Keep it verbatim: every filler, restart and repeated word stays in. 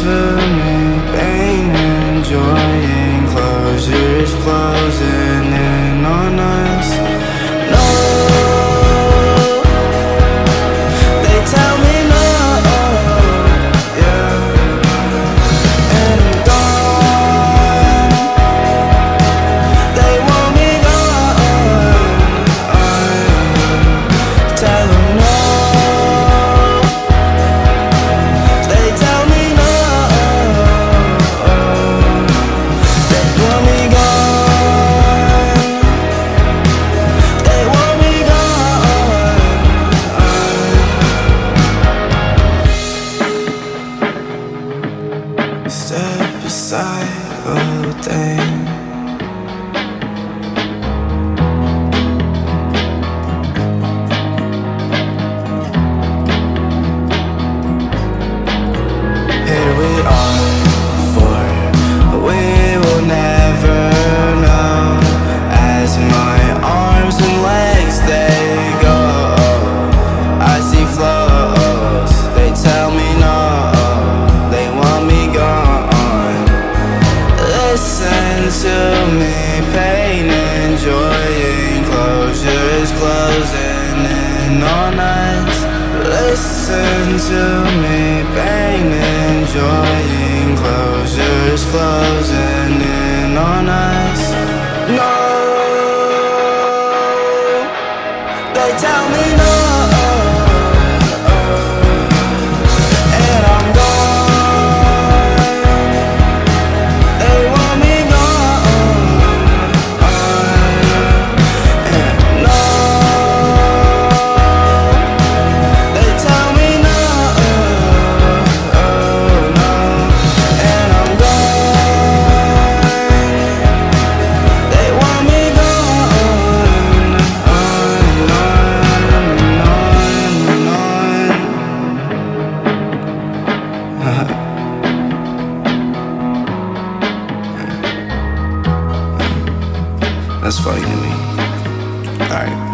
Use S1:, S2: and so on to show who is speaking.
S1: to me, pain and joy, enclosures closing in on us. No, they tell me no, yeah, and I'm gone. They want me gone. I tell them no. They tell me no. They want me gone. They want me gone. Step aside, oh dang. Here we are, for we will never know. As my arms and legs they go, I see flows. They tell me no, they want me gone. Listen to me, pain and joy, enclosures closing in on us. Listen to me, pain and joy, enclosures closing in on us. No, they tell me no, and I'm gone. They want me gone, and no, they tell me no, no, and I'm gone. They want me gone, on, on, on, on. That's funny to me. Alright.